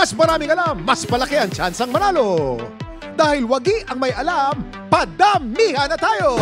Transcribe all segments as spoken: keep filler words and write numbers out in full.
mas maraming alam, mas malaki ang tsansang manalo. Dahil wagi ang may alam, padamihan na tayo!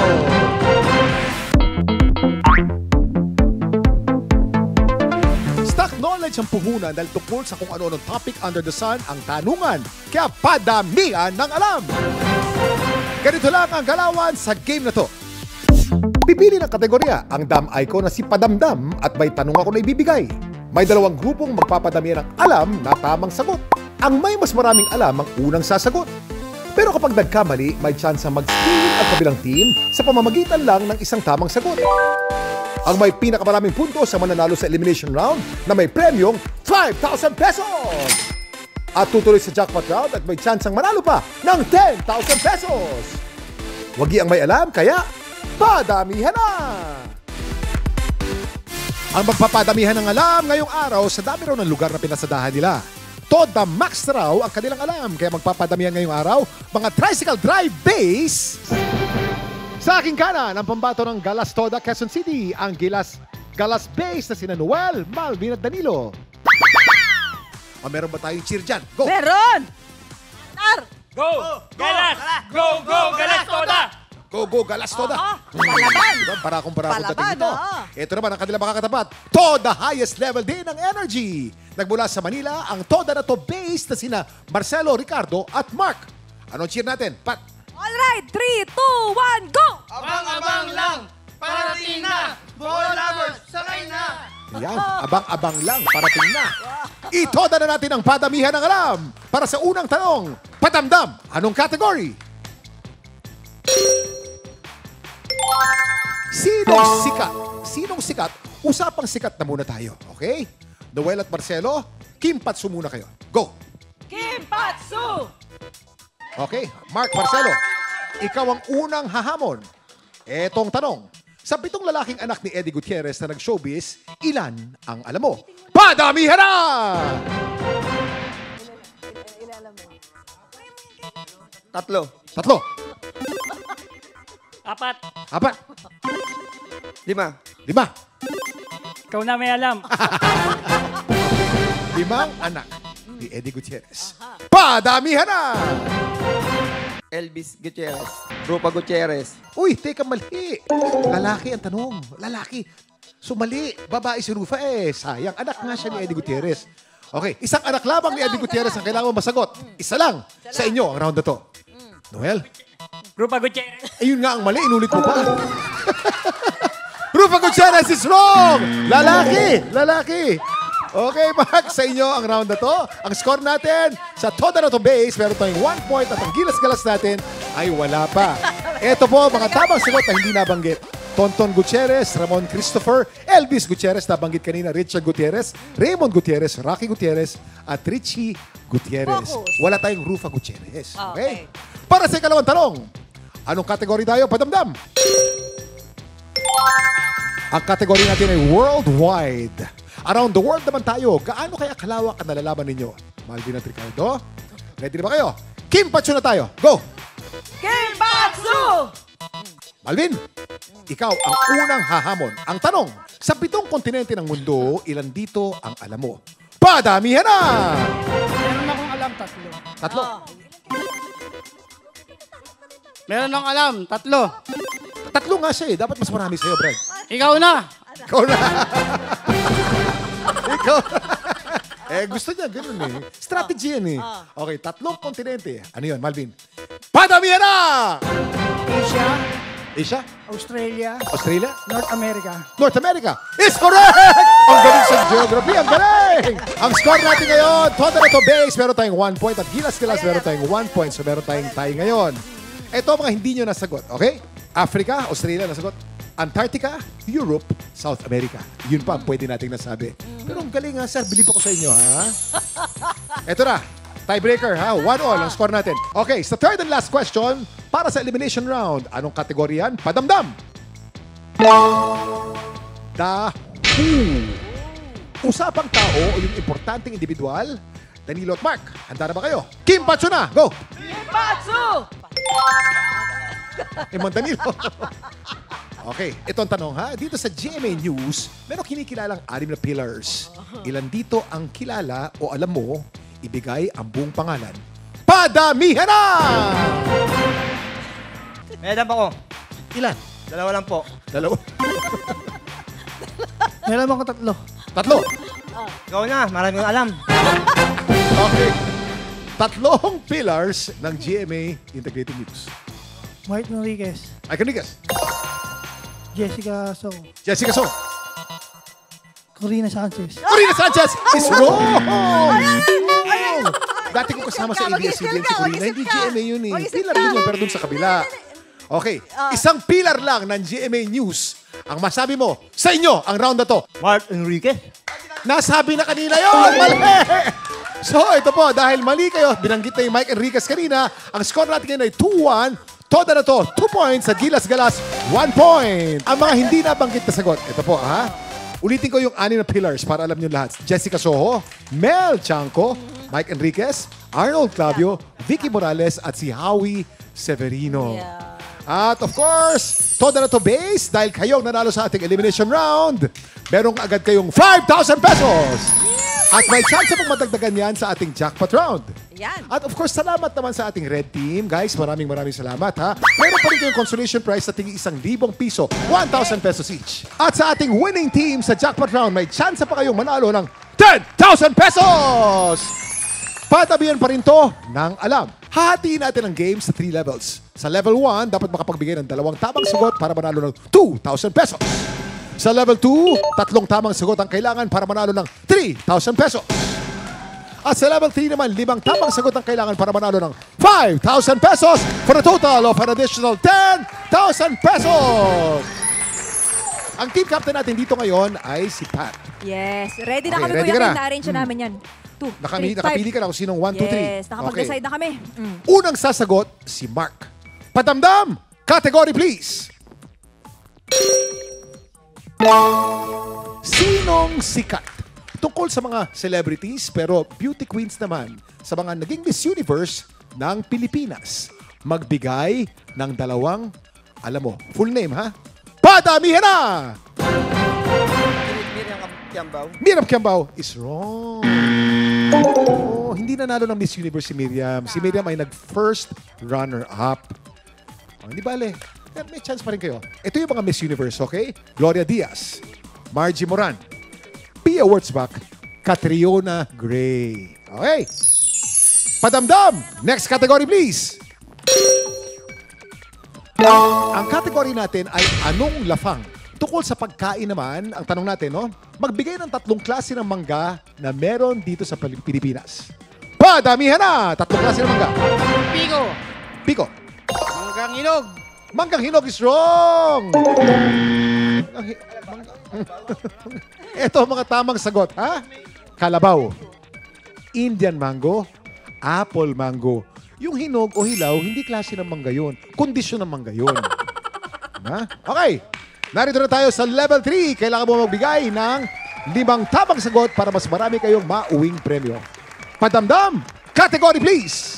Stock knowledge ang puhunan dahil tungkol sa kung ano-anong topic under the sun ang tanungan. Kaya padamihan ng alam! Ganito lang ang galawan sa game na to. Pipili ng kategorya ang dam icon na si Padamdam at may tanong ako na ibibigay. May dalawang grupong magpapadamihan ng alam na tamang sagot. Ang may mas maraming alam ang unang sasagot. Pero kapag nagkamali, may chance mag-steal ang kabilang team sa pamamagitan lang ng isang tamang sagot. Ang may pinakamaraming puntos sa mananalo sa elimination round na may premyong five thousand pesos! At tutuloy sa jackpot round at may chance manalo pa ng ten thousand pesos! Wagi ang may alam, kaya padamihan na! Ang magpapadamihan ng alam ngayong araw sa dami raw ng lugar na pinasadahan nila. Toda max raw ang kanilang alam, kaya magpapadamihan ngayong araw mga tricycle drive base. Sa aking kanan, ang pambato ng Galas Toda, Quezon City, ang Gilas Galas base na sina Noel, Malvin at Danilo. O meron ba tayong cheer dyan? Go! Meron! Nar! Go! Galas! Go! Go! Galas Toda! Go, go, Galas Toda! Palaban! Diba? Para akong para akong Palaban, dating ito. oo. Ito naman ang kanilang makakatapat. Toda highest level din ng energy. Nagmula sa Manila, ang Toda na to base na sina Marcelo, Ricardo at Mark. Anong cheer natin? Pat! Alright, three, two, one, go! Abang-abang lang! Parating na! Ball lovers, sakay na! Ayan, abang-abang lang, parating na. Itoda na natin ang padamihan ng alam. Para sa unang tanong, Padamdam, anong category? Sinong sikat? Sinong sikat? Usapang sikat na muna tayo, okay? Noel at Marcelo, Kimpatsu muna kayo. Go! Kimpatsu! Okay, Mark, Marcelo, ikaw ang unang hahamon. Etong tanong, sa pitong lalaking anak ni Eddie Gutierrez na nag-showbiz, ilan ang alam mo? Padamihan na! Tatlo. Tatlo. Apat. Apat. Lima. Lima. Ikaw na may alam. Limang anak ni Eddie Gutierrez. Padamihan na! Elvis Gutierrez. Rupa Gutierrez. Uy, teka, mali. Lalaki ang tanong. Lalaki. So mali. Babae si Rufa eh. Sayang. Anak nga siya ni Eddie Gutierrez. Okay, isang anak lamang ni Eddie Gutierrez ang kailangan mo masagot. Isa lang sa inyo ang round na to. Noel? Rupa Gutierrez. Ayun nga ang mali. Inulit mo pa. Rufa Gutierrez is wrong! Lalaki! Lalaki! Okay, Mark, sa inyo ang round na to. Ang score natin sa Toda na to base, meron tayong one point at ang gilas-galas natin ay wala pa. Ito po, mga tamang sagot na hindi nabanggit. Tonton Gutierrez, Ramon Christopher, Elvis Gutierrez, nabanggit kanina, Richard Gutierrez, Raymond Gutierrez, Rocky Gutierrez, at Richie Gutierrez. Focus. Wala tayong Rufa Gutierrez. Okay? Okay. Para sa ikalawang tanong, anong kategory tayo, Padamdam? Ang kategory natin ay worldwide. Around the world naman tayo, gaano kaya kalawak ang nalalaman ninyo? Malvin at Ricardo, ready na ba kayo? Kimpatsu na tayo, go! Kimpatsu! Malvin, ikaw ang unang hahamon. Ang tanong, sa pitong kontinente ng mundo, ilan dito ang alam mo? Padamihan na! Meron akong alam, tatlo. Tatlo. Meron akong alam, tatlo. Tatlo nga siya eh. Dapat mas marami sa'yo, Brad. Ikaw na. Ikaw na. Ikaw na. Eh, gusto niya, ganun eh. Strategy yan eh. Okay, tatlong kontinente. Ano yun, Malvin? Padamihan na! Asia, Asia? Australia, Australia? North America. North America is correct! Ang galing sa geography, ang galing! Ang score natin ngayon, Toda na to base, meron tayong one point at gilas-gilas, meron tayong one point. So meron tayong tie ngayon. Ito mga hindi nyo nasagot, okay? Africa, Australia nasagot. Antarctica, Europe, South America. Yun pa ang pwede nating nasabi. Pero ang galing ha, sir. Bilib ako sa inyo, ha? Ito na. Tiebreaker, ha? One all ang score natin. Okay, sa third and last question, para sa elimination round, anong kategorya yan? Padamdam! The Who. Usapang tao o yung importanteng individual, Danilo at Mark, handa na ba kayo? Kimpatsu na! Go! Kimpatsu! Imong Danilo. Okay, ito ang tanong ha. Dito sa G M A News, meron kinikilalang anim na pillars. Ilan dito ang kilala o alam mo, ibigay ang buong pangalan. Padamihan na! May alam ako. Ilan? Dalawa lang po. Dalawa. Meron ako tatlo. Tatlo. Ikaw na, marami kong alam. Okay. Tatlong pillars ng G M A Integrated News. Mike Enriquez. Ay, kanigas. Jessica Song. Jessica Song. Corina Sanchez. Corina Sanchez is wrong! Dati ko kasama sa A B S C B N si Corina. Hindi G M A yun eh. Pillar din yun, pero dun sa kabila. Okay. Isang pillar lang ng G M A News. Ang masabi mo, sa inyo, ang round na to. Mark Enriquez. Nasabi na kanina yun! Mali! So, ito po, dahil mali kayo, binanggit na yung Mike Enriquez kanina, ang score natin ngayon ay two one. Toda na to, two points. Sa Gilas Galas, one point. Ang mga hindi nabanggit na sagot, ito po, ha? Ulitin ko yung anim na pillars para alam nyo lahat. Jessica Soho, Mel Chanco, Mike Enriquez, Arnold Clavio, Vicky Morales, at si Howie Severino. At of course, toda na to base dahil kayong nanalo sa ating elimination round. Meron agad kayong five thousand pesos. At may chance pong madagdagan yan sa ating jackpot round. Yan. At of course, salamat naman sa ating red team. Guys, maraming maraming salamat ha. Meron pa rin kayong consolation prize sa tingin isang libong piso, one thousand pesos each. At sa ating winning team sa jackpot round, may chance pa kayong manalo ng ten thousand pesos! Patabihan pa rin to ng alam. Hahatiin natin ang game sa three levels. Sa level one, dapat makapagbigay ng dalawang tamang sagot para manalo ng two thousand pesos. Sa level two, tatlong tamang sagot ang kailangan para manalo ng three thousand pesos. At sa level three naman, limang tamang sagot ang kailangan para manalo ng five thousand pesos for a total of an additional ten thousand pesos. Ang team captain natin dito ngayon ay si Pat. Yes. Ready na Okay, kami, ready Kuya ka na? Kim. Na-arrange na namin yan. Two, Nakami, three, nakapili five. ka na kung sinong one, two, three. Yes. Nakapag-decide na kami. Mm. Unang sasagot, si Mark. Padamdam, category please. Sinong sikat? Tungkol sa mga celebrities pero beauty queens naman sa mga naging Miss Universe ng Pilipinas. Magbigay ng dalawang, alam mo, full name ha? Padamihan na! Miriam Kiambao. Miriam Kiambao is wrong. Oh, hindi nanalo ng Miss Universe si Miriam. Si Miriam ay nag-first runner-up. Oh, hindi bale. May chance pa rin kayo. Ito yung mga Miss Universe, okay? Gloria Diaz, Margie Moran, Pia Wurtzbach, Catriona Gray. Okay. Padamdam! Next category, please. Ang category natin ay anong lafang? Tungkol sa pagkain naman, ang tanong natin, no? Magbigay ng tatlong klase ng mangga na meron dito sa Pilipinas. Padamihan na! Tatlong klase ng mangga. Pico. Pico. Manggang Hinog. Manggang hinog is wrong! Manggang hi- mangga- Ito ang mga tamang sagot, ha? Kalabaw, Indian mango, apple mango. Yung hinog o hilaw, hindi klase ng mangga yun. Kondisyon ng mangga yun. Diba? Okay. Narito na tayo sa level three. Kailangan mo magbigay ng limang tamang sagot para mas marami kayong mauwing premyo. Padamdam, category please.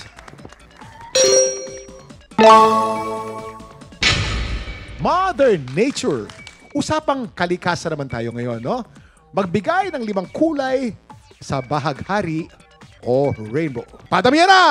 Mother Nature. Usapang kalikasan naman tayo ngayon, no? Magbigay ng limang kulay sa bahaghari o rainbow. Padamihan na!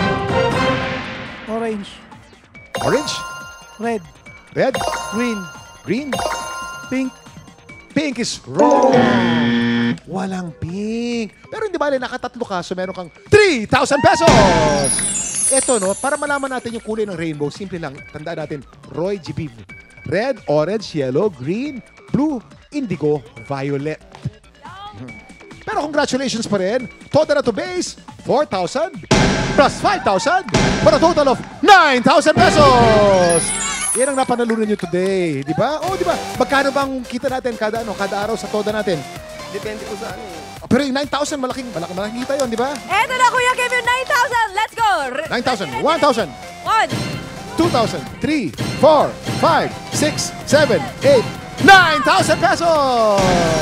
Orange. Orange, Red. red, Green. green, Pink. pink is wrong. Walang pink. Pero hindi bale, nakatatlo ka, so meron kang three thousand pesos! Ito, no, para malaman natin yung kulay ng rainbow, simple lang, tandaan natin, Roy G. Biv. Red, orange, yellow, green, blue, indigo, violet. Hmm. Pero congratulations pa rin. Total na to base, four thousand plus five thousand for a total of nine thousand pesos! Yan ang napanalunan nyo today, di ba? Oh, di ba? Magkano bang kita natin kada ano, kada araw sa toda natin? Depende po sa ano eh. Pero yung nine thousand, malaking, malaking, malaking kita yun, di ba? Eto na, Kuya Kim, yung nine thousand. Let's go. nine thousand, one thousand, One. two thousand, three, four, five, six, seven, eight, nine thousand pesos!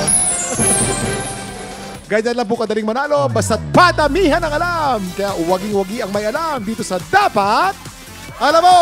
Ganyan lang po kadaling manalo, basta't padamihan ang alam. Kaya uwaging-wagi ang may alam dito sa Dapat Alam Mo!